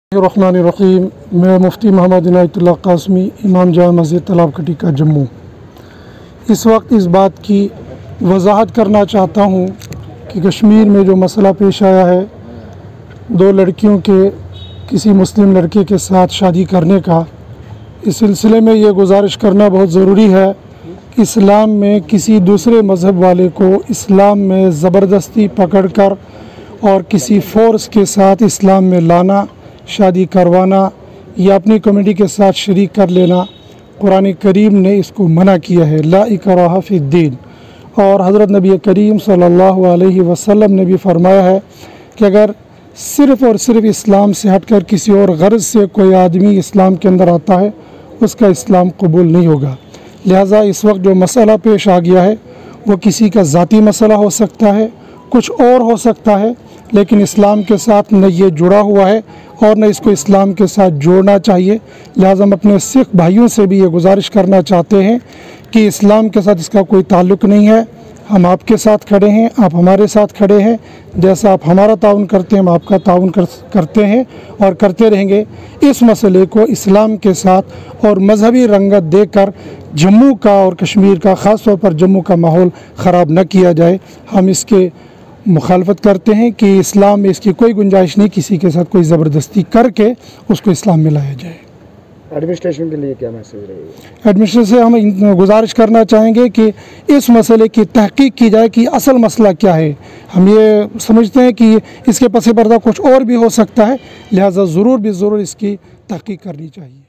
रहमानिर्रहीम। मैं मुफ्ती मोहम्मद इनायतुल्लाह कासमी, इमाम जामा मस्जिद तालाब कटी का जम्मू। इस वक्त इस बात की वजाहत करना चाहता हूँ कि कश्मीर में जो मसला पेश आया है, दो लड़कियों के किसी मुस्लिम लड़के के साथ शादी करने का, इस सिलसिले में ये गुजारिश करना बहुत ज़रूरी है कि इस्लाम में किसी दूसरे मज़हब वाले को इस्लाम में ज़बरदस्ती पकड़कर और किसी फ़ोर्स के साथ इस्लाम में लाना, शादी करवाना या अपनी कम्युनिटी के साथ शरीक कर लेना, कुरान करीम ने इसको मना किया है। ला इकराहा फिद्दीन। और हज़रत नबी करीम सल्लल्लाहु अलैहि वसल्लम ने भी फरमाया है कि अगर सिर्फ़ और सिर्फ इस्लाम से हटकर किसी और गर्ज़ से कोई आदमी इस्लाम के अंदर आता है, उसका इस्लाम कबूल नहीं होगा। लिहाजा इस वक्त जो मसला पेश आ गया है वो किसी का ज़ाती मसला हो सकता है, कुछ और हो सकता है, लेकिन इस्लाम के साथ न ये जुड़ा हुआ है और न इसको इस्लाम के साथ जोड़ना चाहिए। लिहाजा हम अपने सिख भाइयों से भी ये गुजारिश करना चाहते हैं कि इस्लाम के साथ इसका कोई ताल्लुक़ नहीं है। हम आपके साथ खड़े हैं, आप हमारे साथ खड़े हैं। जैसा आप हमारा ताउन करते हैं, हम आपका ताउन करते हैं और करते रहेंगे। इस मसले को इस्लाम के साथ और मजहबी रंगत देकर जम्मू का और कश्मीर का, ख़ास तौर पर जम्मू का माहौल ख़राब न किया जाए। हम इसके मुखालफत करते हैं कि इस्लाम में इसकी कोई गुंजाइश नहीं, किसी के साथ कोई ज़बरदस्ती करके उसको इस्लाम में लाया जाए। एडमिनिस्ट्रेशन के लिए क्या मैसेज रहेगा? एडमिनिस्ट्रेशन से हम गुजारिश करना चाहेंगे कि इस मसले की तहकीक की जाए कि असल मसला क्या है। हम ये समझते हैं कि इसके पस पर्दा कुछ और भी हो सकता है, लिहाजा ज़रूर इसकी तहकीक करनी चाहिए।